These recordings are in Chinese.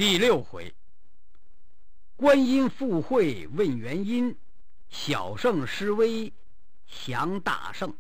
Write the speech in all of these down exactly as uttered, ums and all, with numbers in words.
第六回，观音赴会问原因，小圣施威降大圣。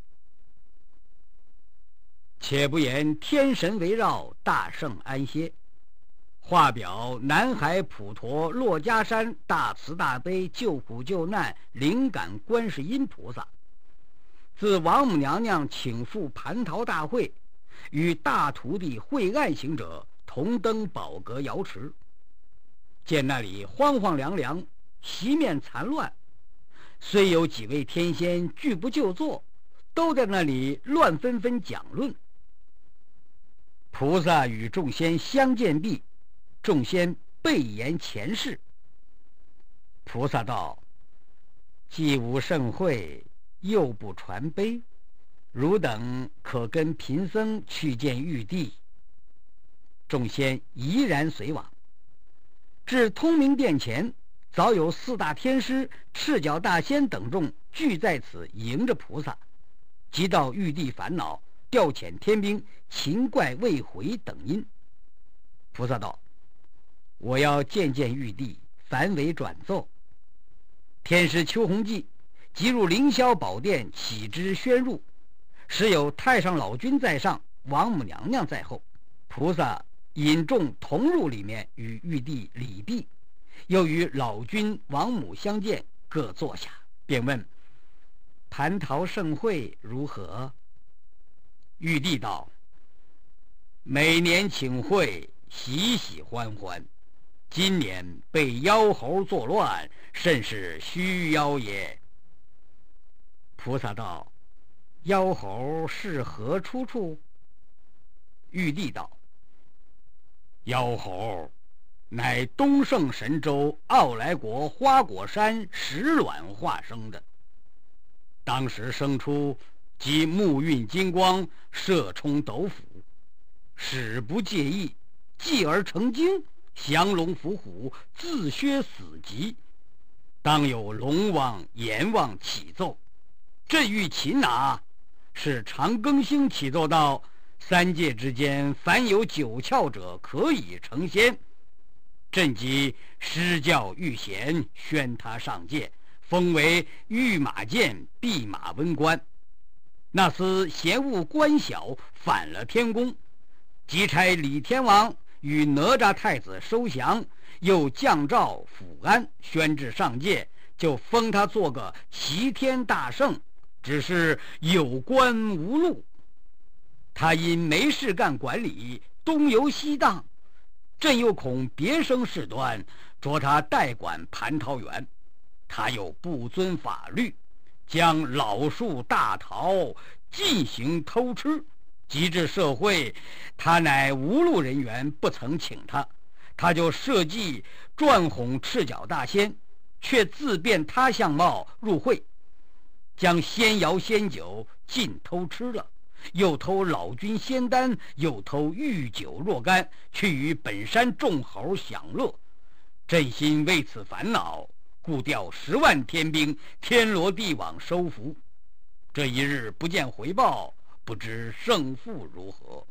且不言天神围绕，大圣安歇。画表南海普陀珞珈山大慈大悲救苦救难灵感观世音菩萨，自王母娘娘请赴蟠桃大会，与大徒弟惠岸行者同登宝阁瑶池，见那里荒荒凉凉，席面残乱，虽有几位天仙拒不就坐，都在那里乱纷纷讲论。菩萨与众仙相见毕，众仙备言前世。菩萨道：既无盛会，又不传悲，汝等可跟贫僧去见玉帝。众仙怡然随往，至通明殿前，早有四大天师、赤脚大仙等众聚在此迎着菩萨，即道玉帝烦恼，调遣天兵，秦怪未回等因。菩萨道：我要见见玉帝，凡为转奏。天师邱弘济即入凌霄宝殿，启之宣入，时有太上老君在上，王母娘娘在后。菩萨引众同入里面，与玉帝礼毕，又与老君王母相见，各坐下，便问蟠桃盛会如何。玉帝道：每年请会，喜喜欢欢，今年被妖猴作乱，甚是虚妖也。菩萨道：妖猴是何出处？玉帝道：妖猴乃东胜神州傲来国花果山石卵化生的，当时生出即目运金光，射冲斗府，始不介意，继而成精，降龙伏虎，自削死极。当有龙王阎王启奏，朕欲擒拿，是长庚星启奏道：三界之间，凡有九窍者，可以成仙。朕即施教御贤，宣他上界，封为御马监弼马温官。那厮嫌恶官小，反了天宫，即差李天王与哪吒太子收降，又降诏抚安，宣至上界，就封他做个齐天大圣，只是有官无禄。他因没事干管理，东游西荡，朕又恐别生事端，着他代管蟠桃园。他又不遵法律，将老树大桃进行偷吃，及至社会，他乃无路人员，不曾请他，他就设计转哄赤脚大仙，却自变他相貌入会，将仙肴仙酒尽偷吃了，又偷老君仙丹，又偷御酒若干，去与本山众猴享乐。朕心为此烦恼，故调十万天兵，天罗地网收服。这一日不见回报，不知胜负如何。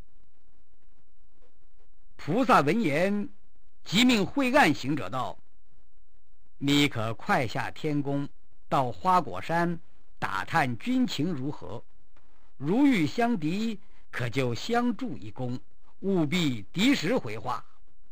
菩萨闻言，即命惠岸行者道：你可快下天宫，到花果山打探军情如何，如遇相敌，可就相助一功，务必敌时回话。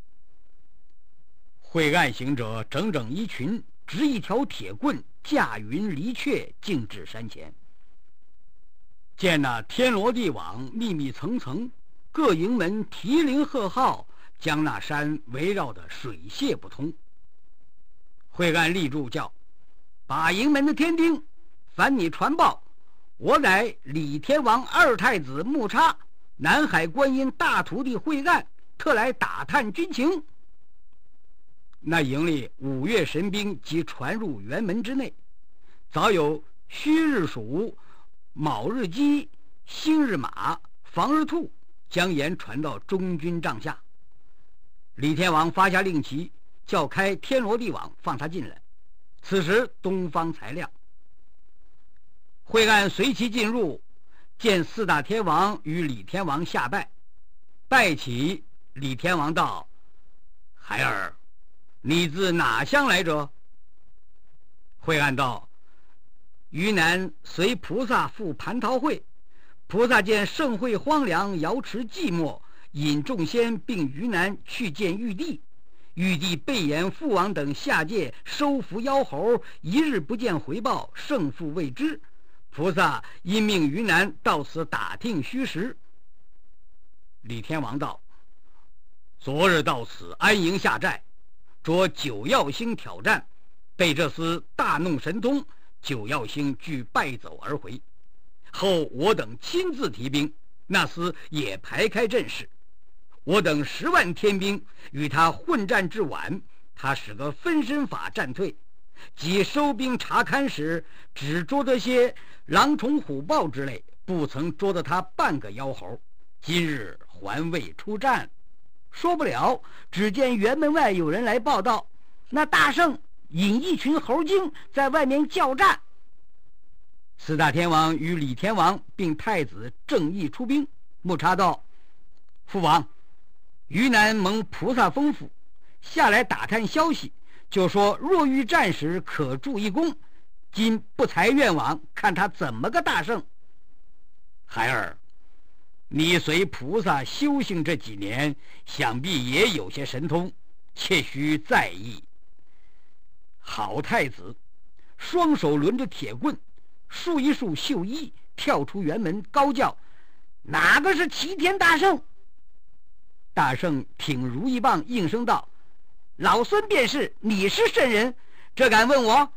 惠岸行者整整一群，执一条铁棍，驾云离雀，径至山前。见那天罗地网密密层层，各营门提铃喝号，将那山围绕得水泄不通。惠岸立住叫：把营门的天丁，烦你传报，我乃李天王二太子木叉，南海观音大徒弟惠岸，特来打探军情。那营里五岳神兵即传入辕门之内，早有戌日鼠、卯日鸡、辛日马、房日兔将言传到中军帐下。李天王发下令旗，叫开天罗地网，放他进来。此时东方才亮。惠岸随其进入，见四大天王与李天王下拜，拜起。李天王道： 孩儿，你自哪乡来者？”惠岸道：“于南随菩萨赴蟠桃会，菩萨见盛会荒凉，瑶池寂寞，引众仙并于南去见玉帝。玉帝备言父王等下界收服妖猴，一日不见回报，胜负未知。菩萨因命于南到此打听虚实。”李天王道：“昨日到此安营下寨，着九曜星挑战，被这厮大弄神通，九曜星俱败走而回。后我等亲自提兵，那厮也排开阵势。我等十万天兵与他混战至晚，他使个分身法战退。即收兵查勘时，只捉得些狼虫虎豹之类，不曾捉得他半个妖猴。今日还未出战。”说不了，只见辕门外有人来报道，那大圣引一群猴精在外面叫战。四大天王与李天王并太子正义出兵。木叉道：“父王，于南蒙菩萨吩咐下来打探消息，就说若遇战时可助一功，今不才愿往，看他怎么个大圣。”孩儿，你随菩萨修行这几年，想必也有些神通，切须在意。好太子双手抡着铁棍，束一束绣衣，跳出辕门，高叫：“哪个是齐天大圣？”大圣挺如意棒，应声道：“老孙便是，你是圣人，这敢问我？”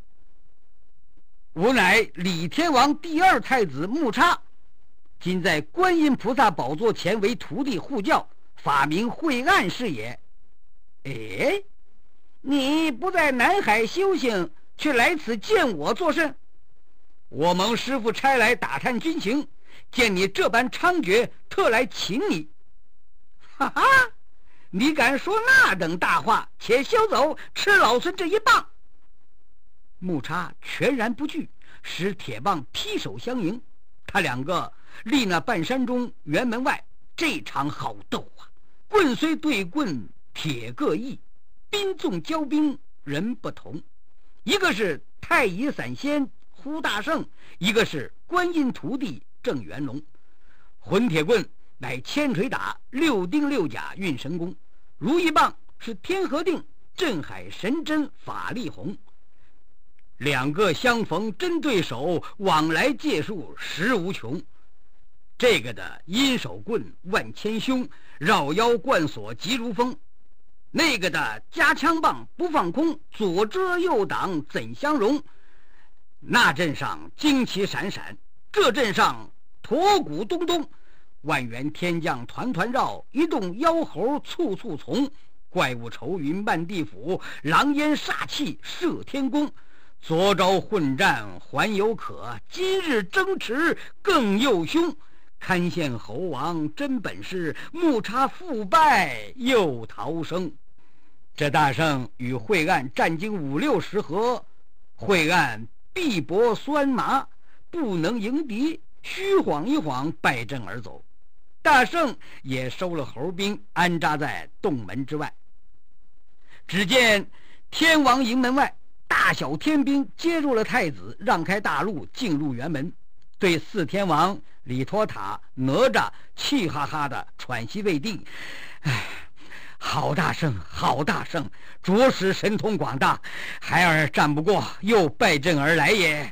吾乃李天王第二太子木叉，今在观音菩萨宝座前为徒弟护教，法名惠岸是也。哎，你不在南海修行，却来此见我作甚？我蒙师父差来打探军情，见你这般猖獗，特来请你。哈哈，你敢说那等大话，且休走，吃老孙这一棒！木叉全然不惧，使铁棒劈手相迎。他两个立那半山中辕门外，这场好斗啊！棍虽对棍，铁各异，兵纵交兵，人不同。一个是太乙散仙呼大圣，一个是观音徒弟郑元龙。混铁棍乃千锤打，六丁六甲运神功；如意棒是天河定，镇海神针法力宏。两个相逢真对手，往来界数实无穷。这个的阴手棍万千凶，绕腰贯锁急如风；那个的夹枪棒不放空，左遮右挡怎相容？那阵上旌旗闪闪，这阵上驼鼓咚咚，万员天将团团绕，一动妖猴簇簇从。怪物愁云漫地府，狼烟煞气射天宫。昨朝混战还有可，今日争持更又凶。堪羡猴王真本事，木叉复败又逃生。这大圣与惠岸战经五六十合，惠岸臂膊酸麻，不能迎敌，虚晃一晃败阵而走。大圣也收了猴兵，安扎在洞门之外。只见天王营门外，大小天兵接入了太子，让开大路进入辕门，对四天王李托塔、哪吒气哈哈的喘息未定。唉，好大圣，好大圣，着实神通广大，孩儿战不过，又败阵而来也。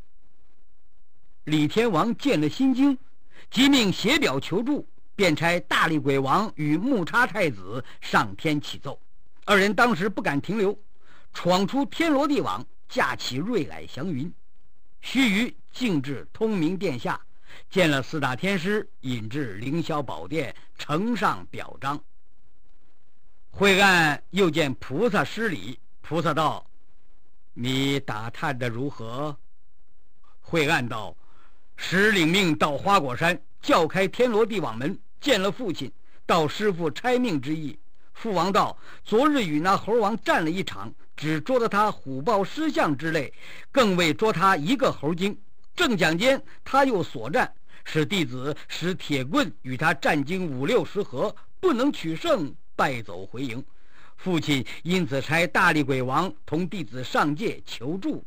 李天王见了心惊，即命写表求助，便差大力鬼王与木叉太子上天启奏。二人当时不敢停留，闯出天罗地网，驾起瑞霭祥云，须臾径至通明殿下，见了四大天师，引至凌霄宝殿，呈上表彰。惠岸又见菩萨施礼，菩萨道：“你打探的如何？”惠岸道：“师领命到花果山，叫开天罗地网门，见了父亲，道师父差命之意。父王道：昨日与那猴王战了一场，只捉得他虎豹狮象之类，更未捉他一个猴精。正讲间，他又所战，使弟子使铁棍与他战经五六十合，不能取胜，败走回营。 父亲因此差大力鬼王同弟子上界求助。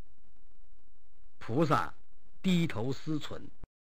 菩萨低头思忖，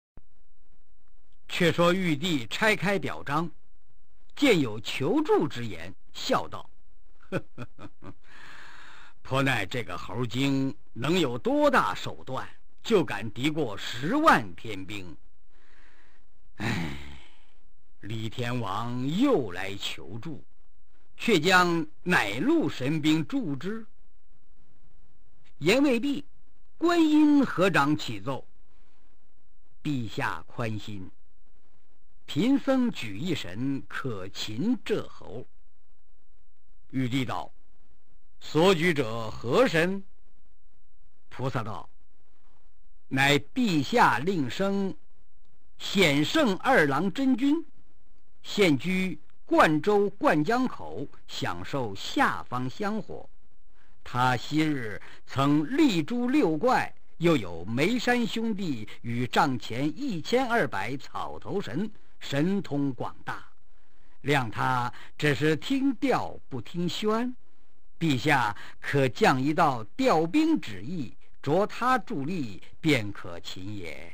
却说玉帝拆开表彰，见有求助之言，笑道：呵呵呵呵，颇奈这个猴精能有多大手段，就敢敌过十万天兵。唉，李天王又来求助，却将乃路神兵助之。言未毕，观音合掌启奏：陛下宽心，贫僧举一神可擒这猴。玉帝道：所举者何神？菩萨道：乃陛下令生显圣二郎真君，现居灌州灌江口，享受下方香火。他昔日曾力诛六怪，又有眉山兄弟与帐前一千二百草头神，神通广大。谅他只是听调不听宣，陛下可降一道调兵旨意，着他助力，便可擒也。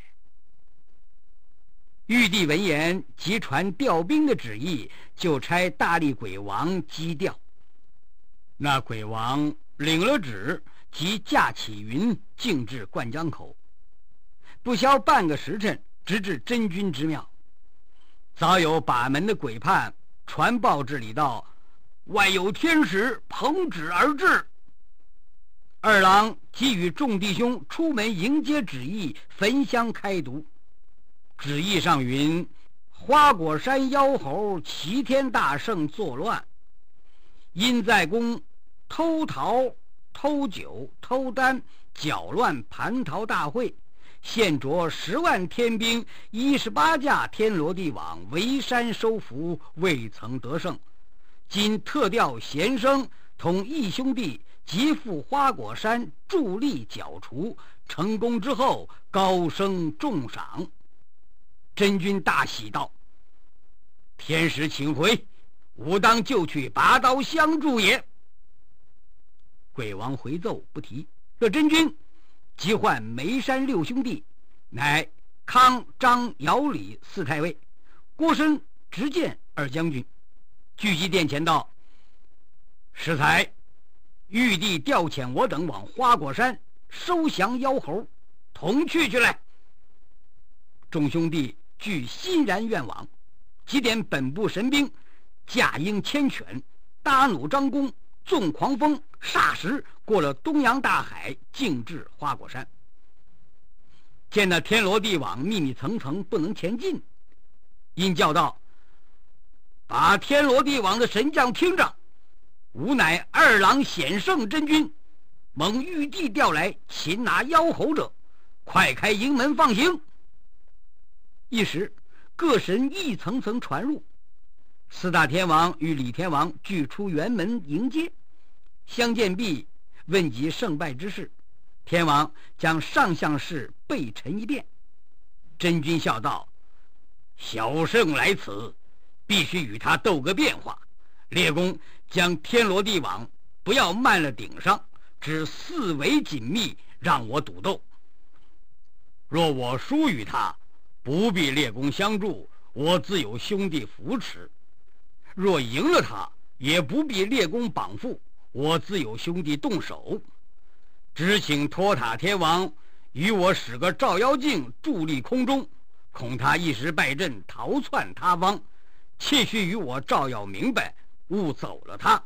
玉帝闻言，即传调兵的旨意，就差大力鬼王击调。那鬼王领了旨，即驾起云，径至灌江口。不消半个时辰，直至真君之庙。早有把门的鬼判传报至里道：外有天使捧旨而至。二郎即与众弟兄出门迎接旨意，焚香开读。旨意上云：花果山妖猴齐天大圣作乱，因在宫偷桃、偷酒、偷丹，搅乱蟠桃大会，现着十万天兵，一十八架天罗地网，围山收服，未曾得胜。今特调贤生同义兄弟急赴花果山助力剿除，成功之后高升重赏。真君大喜道：天使请回，吾当就去拔刀相助也。鬼王回奏不提。这真君即唤眉山六兄弟，乃康、张、姚、李四太尉，郭申、执剑二将军，聚集殿前道：适才玉帝调遣我等往花果山收降妖猴，同去去来。众兄弟俱欣然愿往，即点本部神兵，驾鹰牵犬，搭弩张弓，纵狂风，霎时过了东洋大海，径至花果山。见那天罗地网密密层层，不能前进，因叫道：把天罗地网的神将听着，吾乃二郎显圣真君，蒙玉帝调来擒拿妖猴者，快开营门放行。一时各神一层层传入，四大天王与李天王俱出辕门迎接，相见毕，问及胜败之事。天王将上相事备陈一遍。真君笑道：小圣来此，必须与他斗个变化。列公将天罗地网不要漫了顶上，只四围紧密，让我赌斗。若我输于他，不必列公相助，我自有兄弟扶持；若赢了他，也不必列公绑缚，我自有兄弟动手。只请托塔天王与我使个照妖镜伫立空中，恐他一时败阵，逃窜他方，切须与我照耀明白，误走了他。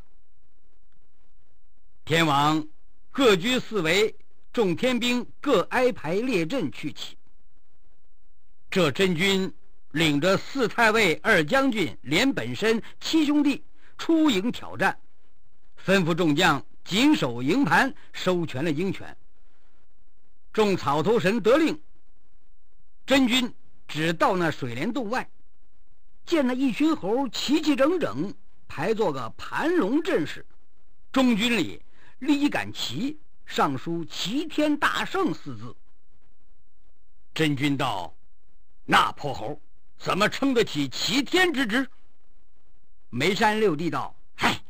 天王各居四围，众天兵各挨排列阵去起。这真君领着四太尉、二将军、连本身七兄弟出营挑战，吩咐众将紧守营盘，收全了鹰犬。众草头神得令，真君只到那水帘洞外，见那一群猴齐齐整整排作个盘龙阵势，中军里立一杆旗，上书齐天大圣四字。真君道：那破猴怎么称得起齐天之职？眉山六弟道：嗨，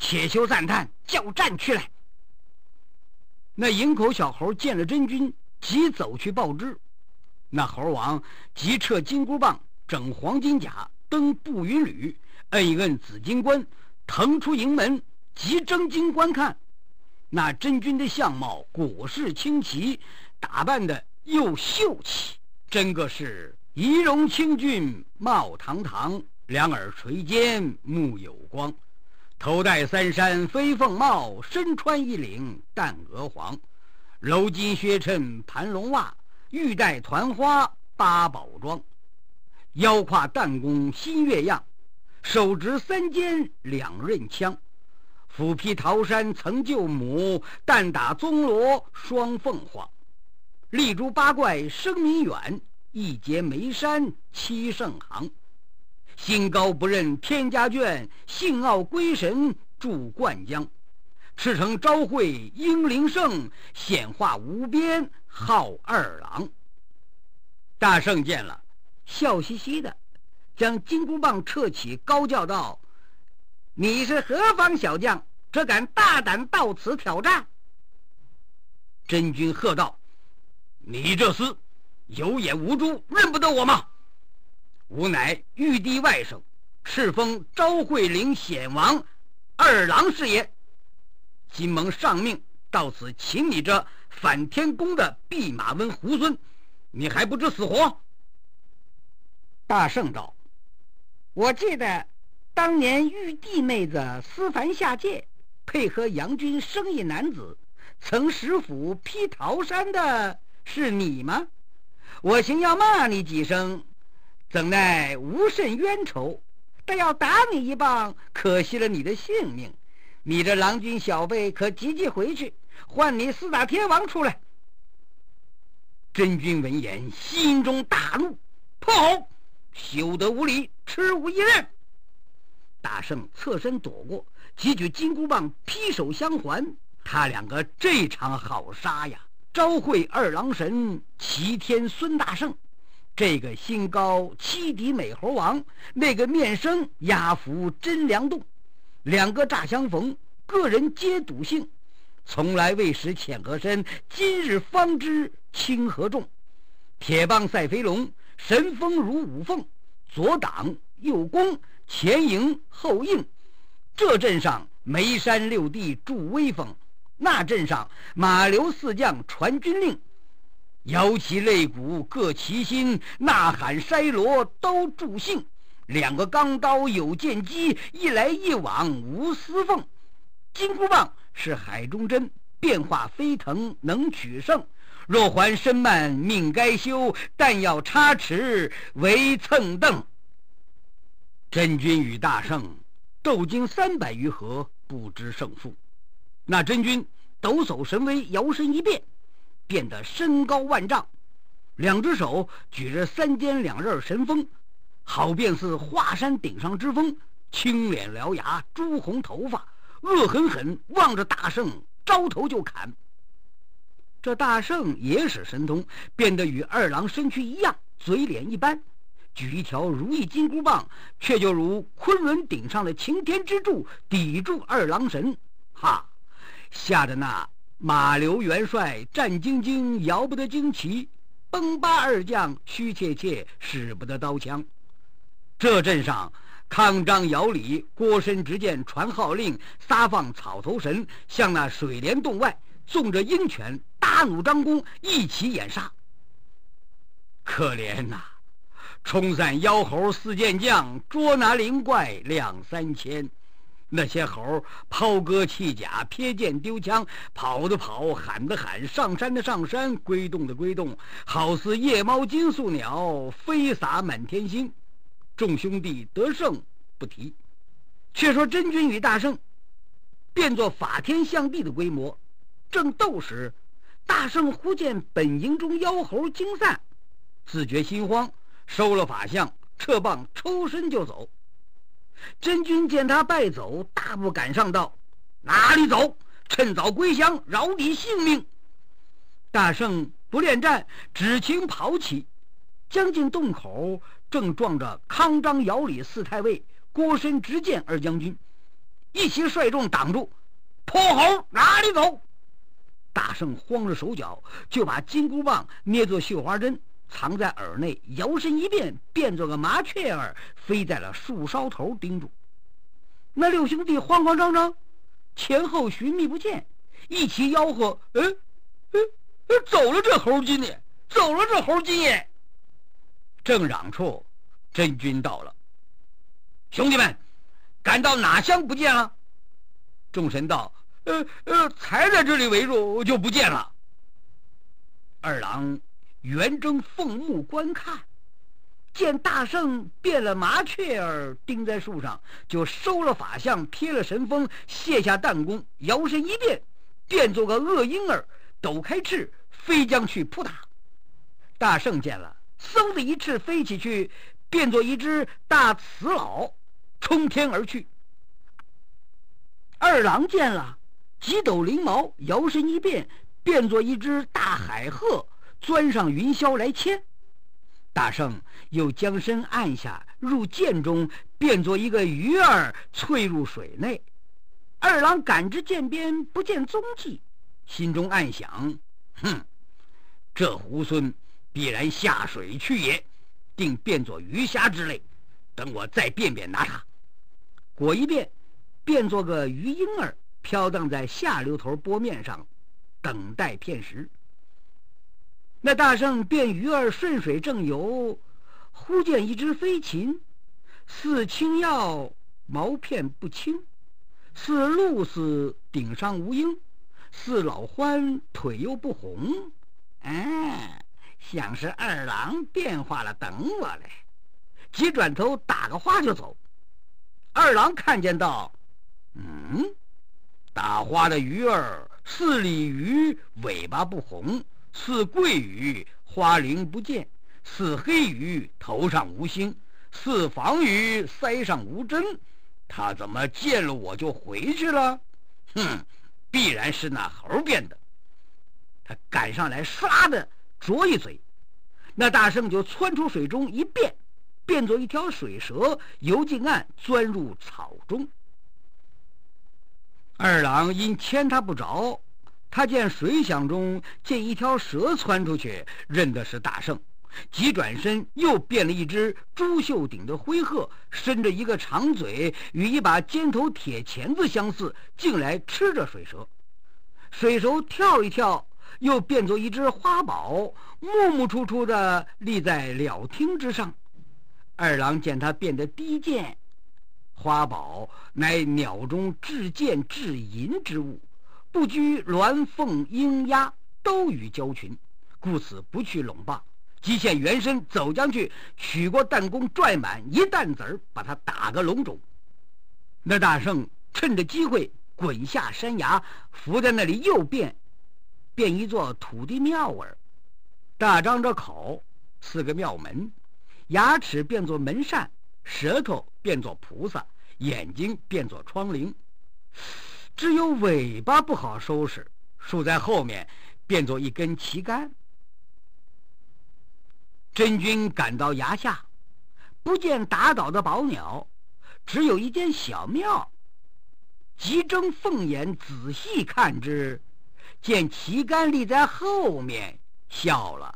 且休赞叹，叫战去来。那营口小猴见了真君，急走去报知。那猴王急撤金箍棒，整黄金甲，登步云履，摁一摁紫金冠，腾出营门，急睁睛观看。那真君的相貌果是清奇，打扮的又秀气，真个是仪容清俊，貌堂堂，两耳垂肩，目有光，头戴三山飞凤帽，身穿一领淡鹅黄，镂金靴衬盘龙袜，玉带团花八宝装，腰挎弹弓新月样，手执三尖两刃枪，斧劈桃山曾救母，弹打宗罗双凤凰，立诛八怪声名远，一劫眉山七圣行，心高不认天家眷，性傲归神驻灌江，赤诚昭会英灵圣，显化无边号二郎。大圣见了，笑嘻嘻的将金箍棒撤起，高叫道：你是何方小将，这敢大胆到此挑战？真君喝道：你这厮有眼无珠，认不得我吗？吾乃玉帝外甥，敕封昭惠陵显王二郎是也。今蒙上命到此擒你这反天宫的弼马温猢狲，你还不知死活？大圣道：我记得当年玉帝妹子思凡下界，配合杨军生一男子，曾使斧劈桃山的是你吗？我行要骂你几声，怎奈无甚冤仇，但要打你一棒，可惜了你的性命。你这郎君小辈可急急回去，唤你四大天王出来。真君闻言心中大怒，破吼：休得无礼，耻吾一人！大圣侧身躲过，急举金箍棒劈手相还。他两个这场好杀呀！昭惠二郎神，齐天孙大圣，这个心高七敌美猴王，那个面生压服真良栋，两个乍相逢，个人皆笃信，从来未识浅和深，今日方知轻和重。铁棒赛飞龙，神风如五凤，左挡右攻，前迎后应。这阵上眉山六弟助威风，那阵上马刘四将传军令，摇旗擂鼓各齐心，呐喊筛锣都助兴。两个钢刀有剑机，一来一往无私缝。金箍棒是海中针，变化飞腾能取胜。若还身慢命该休，但要插齿为蹭蹬。真君与大圣斗经三百余合，不知胜负。那真君抖擞神威，摇身一变，变得身高万丈，两只手举着三尖两刃神锋，好便似华山顶上之峰，青脸獠牙，朱红头发，恶狠狠望着大圣，招头就砍。这大圣也使神通，变得与二郎身躯一样，嘴脸一般，举一条如意金箍棒，却就如昆仑顶上的擎天之柱，抵住二郎神。哈！吓得那马刘元帅战兢兢，摇不得旌旗；崩巴二将虚怯怯，使不得刀枪。这阵上康张姚李郭申执剑传号令，撒放草头神，向那水帘洞外纵着鹰犬，大弩张弓，一起掩杀。可怜呐、啊，冲散妖猴四剑将，捉拿灵怪两三千。那些猴抛戈弃甲，瞥剑丢枪，跑的跑，喊的喊，上山的上山，归洞的归洞，好似夜猫金宿鸟，飞洒满天星。众兄弟得胜不提，却说真君与大圣变作法天象地的规模，正斗时，大圣忽见本营中妖猴惊散，自觉心慌，收了法相，撤棒抽身就走。真君见他败走，大步赶上道：哪里走？趁早归降，饶你性命。大圣不恋战，只情跑起，将近洞口，正撞着康张姚李四太尉，郭申执剑二将军。 一齐率众挡住。泼猴哪里走？大圣慌着手脚，就把金箍棒捏作绣花针，藏在耳内，摇身一变，变作个麻雀儿，飞在了树梢头盯住。那六兄弟慌慌张张，前后寻觅不见，一起吆喝：“哎哎哎，走了这猴精呢！走了这猴精耶！”正嚷处，真君到了。兄弟们，赶到哪乡不见了？众神道：“呃呃，才在这里围住，就不见了。”二郎圆睁凤目观看，见大圣变了麻雀儿，钉在树上，就收了法相，贴了神风，卸下弹弓，摇身一变，变做个恶婴儿，抖开翅，飞将去扑打。大圣见了，嗖的一翅飞起去，变作一只大雌老，冲天而去。二郎见了，几抖翎毛，摇身一变，变作一只大海鹤，钻上云霄来牵。大圣又将身按下，入涧中，变作一个鱼儿，窜入水内。二郎赶至涧边，不见踪迹，心中暗想：哼，这猢狲必然下水去也，定变作鱼虾之类，等我再变变拿他。果一变，变作个鱼婴儿，飘荡在下流头波面上，等待片时。那大圣变鱼儿顺水正游，忽见一只飞禽，似青药毛片不清，似鹭鸶顶上无缨，似老獾腿又不红。哎，像是二郎变化了，等我来。急转头打个花就走。二郎看见道：“嗯，打花的鱼儿似鲤鱼，尾巴不红，似桂鱼，花翎不见，似黑鱼，头上无星，似房鱼，腮上无针。他怎么见了我就回去了？哼，必然是那猴变的。”他赶上来，唰的啄一嘴，那大圣就窜出水中一变，变作一条水蛇，游进岸，钻入草中。二郎因牵他不着，他见水响中见一条蛇窜出去，认的是大圣，急转身又变了一只朱绣顶的灰鹤，伸着一个长嘴，与一把尖头铁钳子相似，竟来吃着水蛇。水蛇跳一跳，又变作一只花宝，木木出出的立在了厅之上。二郎见他变得低贱，花宝乃鸟中至贱至淫之物，不拘鸾凤鹰鸭，都与交群，故此不去拢罢，即现原身走将去，取过弹弓拽满一弹子儿，把他打个笼肿。那大圣趁着机会滚下山崖，伏在那里又变变一座土地庙儿，大张着口，四个庙门，牙齿变作门扇，舌头变作菩萨，眼睛变作窗棂，只有尾巴不好收拾，竖在后面，变作一根旗杆。真君赶到崖下，不见打倒的宝鸟，只有一间小庙，急睁凤眼仔细看之，见旗杆立在后面，笑了：“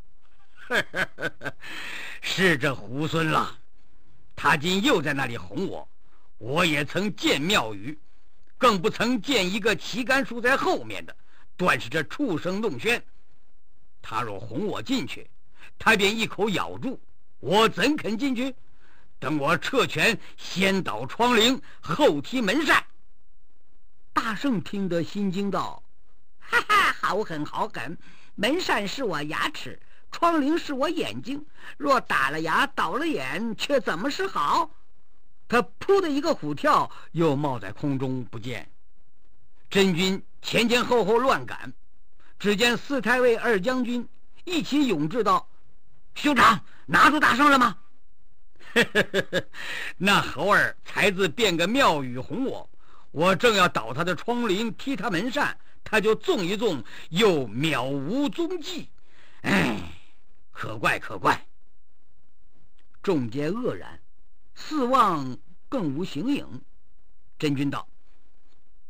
是这猢狲了，他今又在那里哄我。我也曾见庙宇，更不曾见一个旗杆竖在后面的，断是这畜生弄喧。他若哄我进去，他便一口咬住，我怎肯进去？等我撤拳，先倒窗棂，后踢门扇。”大圣听得心惊道：“哈哈，好狠好狠！门扇是我牙齿，窗棂是我眼睛，若打了牙倒了眼，却怎么是好？”他扑的一个虎跳，又冒在空中不见。真君前前后后乱赶，只见四太尉二将军一起涌至道：“兄长，拿住大圣了吗？”那猴儿才自变个庙宇哄我，我正要倒他的窗棂，踢他门扇，他就纵一纵，又渺无踪迹。哎，可怪可怪！众皆愕然，四望更无形影。真君道：“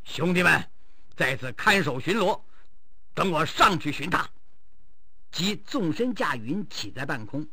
兄弟们，在此看守巡逻，等我上去寻他。即纵身驾云起在半空，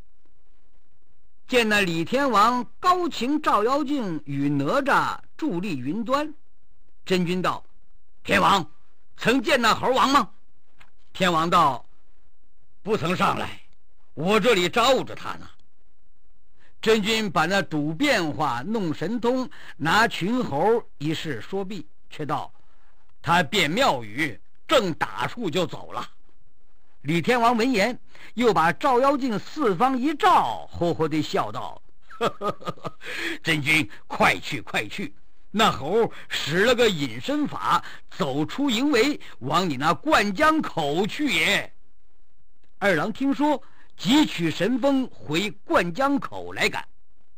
见那李天王高擎照妖镜与哪吒伫立云端。真君道：天王曾见那猴王吗？天王道：不曾上来，我这里罩着他呢。真君把那赌变化弄神通拿群猴一事说毕，却道：他变妙语，正打处就走了。李天王闻言，又把照妖镜四方一照，呵呵地笑道：呵呵呵，真君快去快去，那猴使了个隐身法，走出营围，往你那灌江口去也。二郎听说，即取神风回灌江口来赶。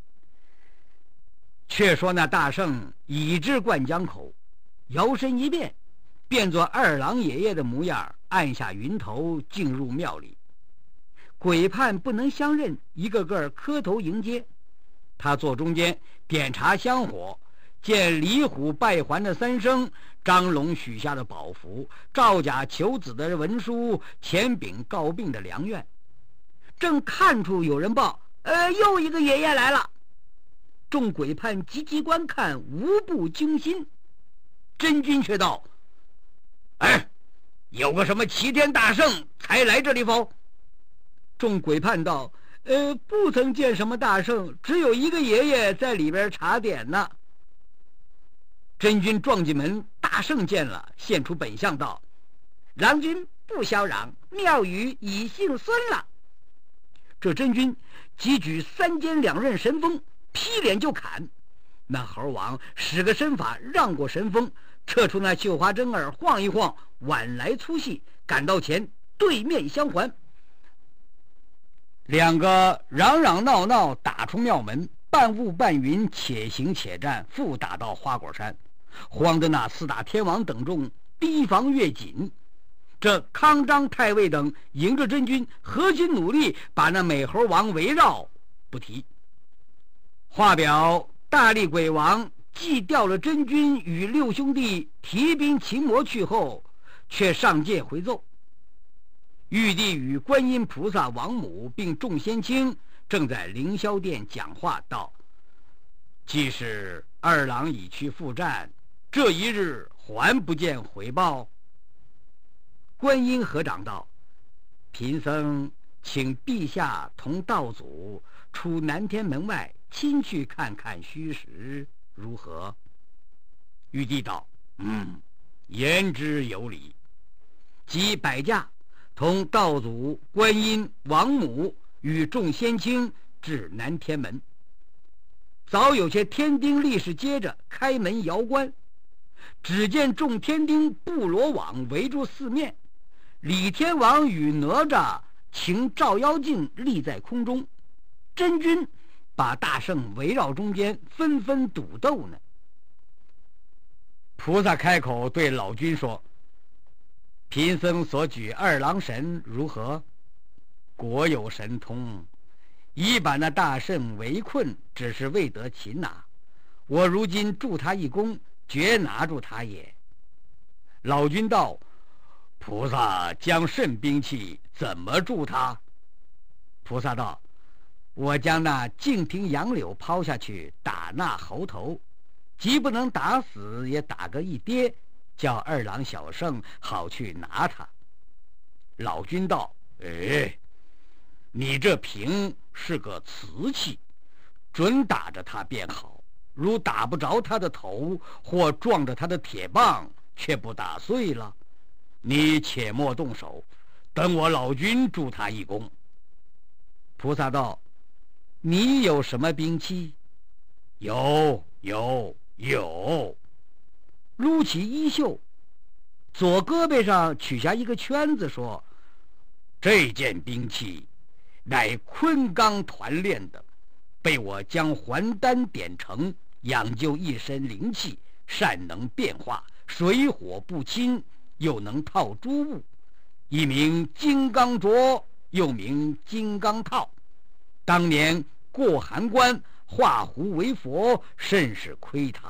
却说那大圣已至灌江口，摇身一变，变作二郎爷爷的模样，按下云头进入庙里。鬼判不能相认，一个个磕头迎接。他坐中间，点茶香火，见李虎拜还的三生，张龙许下的宝符，赵甲求子的文书，钱炳告病的良愿。正看出有人报，呃，又一个爷爷来了。众鬼判急急观看，无不惊心。真君却道：哎，有个什么齐天大圣才来这里否？众鬼判道：呃，不曾见什么大圣，只有一个爷爷在里边查点呢。真君撞进门，大圣见了，现出本相道：郎君不消嚷，庙宇已姓孙了。这真君即举三尖两刃神锋，劈脸就砍。那猴王使个身法让过神锋，撤出那绣花针儿，晃一晃，晚来粗细，赶到前，对面相还。两个嚷嚷闹闹，打出庙门，半雾半云，且行且战，复打到花果山，慌得那四大天王等众提防越紧。这康张太尉等迎着真君，合心努力，把那美猴王围绕不提。话表大力鬼王既调了真君与六兄弟提兵擒魔去后，却上界回奏，玉帝与观音菩萨、王母并众仙卿正在凌霄殿讲话道：既是二郎已去赴战，这一日还不见回报。观音合掌道：贫僧请陛下同道祖出南天门外，亲去看看虚实，如何？玉帝道：嗯，言之有理。即摆驾同道祖、观音、王母与众仙卿至南天门。早有些天丁力士接着开门摇关，只见众天丁布罗网围住四面，李天王与哪吒擎照妖镜立在空中，真君把大圣围绕中间，纷纷赌斗呢。菩萨开口对老君说：贫僧所举二郎神如何？果有神通，已把那大圣围困，只是未得擒拿。我如今助他一功，绝拿住他也。老君道：菩萨将甚兵器，怎么助他？菩萨道：我将那净瓶杨柳抛下去，打那猴头，既不能打死，也打个一跌，叫二郎小圣好去拿他。老君道：哎，你这瓶是个瓷器，准打着他便好，如打不着他的头，或撞着他的铁棒，却不打碎了，你且莫动手，等我老君助他一功。菩萨道：你有什么兵器？有有有。撸起衣袖，左胳膊上取下一个圈子，说：这件兵器乃昆冈团练的，被我将还丹点成，养就一身灵气，善能变化，水火不侵，又能套诸物，一名金刚镯，又名金刚套。当年过函关化胡为佛，甚是亏他，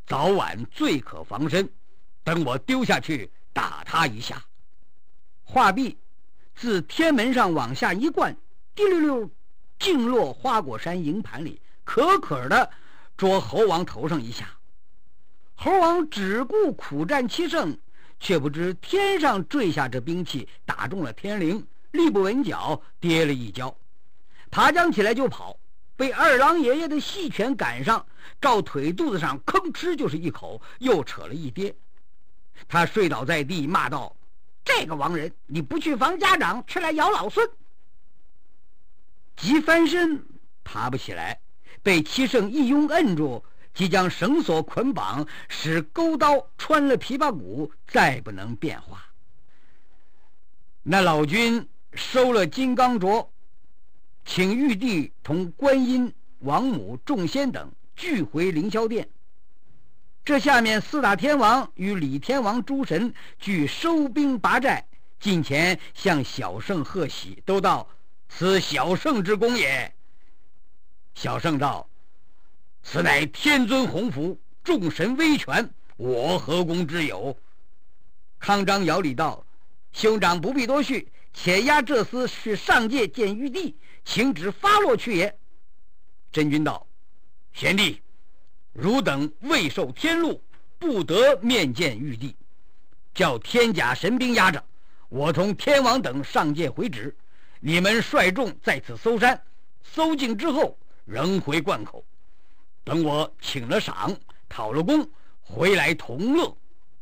早晚最可防身。等我丢下去打他一下。话毕，自天门上往下一灌，滴溜溜径落花果山营盘里，可可的捉猴王头上一下。猴王只顾苦战七胜，却不知天上坠下这兵器打中了天灵，立不稳脚，跌了一跤，爬将起来就跑，被二郎爷爷的细拳赶上，照腿肚子上吭哧就是一口，又扯了一跌。他睡倒在地，骂道：“这个亡人，你不去防家长，却来咬老孙！”急翻身爬不起来，被七圣一拥摁住，即将绳索捆绑，使钩刀穿了琵琶骨，再不能变化。那老君收了金刚镯，请玉帝同观音、王母、众仙等俱回凌霄殿。这下面四大天王与李天王诸神俱收兵拔寨，近前向小圣贺喜，都道：“此小圣之功也。”小圣道：“此乃天尊洪福，众神威权，我何功之有？”康张尧礼道：“兄长不必多叙，且押这厮去上界见玉帝，请旨发落去也。”真君道：“贤弟，汝等未受天禄，不得面见玉帝，叫天甲神兵压着，我同天王等上界回旨，你们率众在此搜山，搜尽之后仍回灌口，等我请了赏，讨了功，回来同乐。”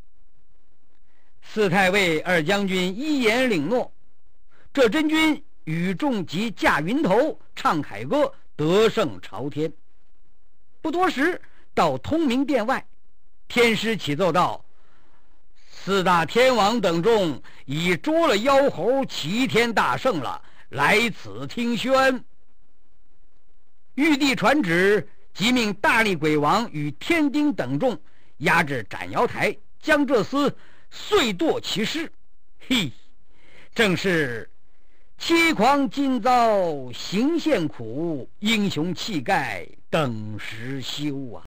四太尉、二将军一言领诺。这真君与众即驾云头，唱凯歌，得胜朝天。不多时，到通明殿外，天师启奏道：“四大天王等众已捉了妖猴，齐天大圣了，来此听宣。”玉帝传旨，即命大力鬼王与天丁等众押至斩妖台，将这厮遂剁其尸。嘿，正是凄狂今遭行陷苦，英雄气概等时休啊！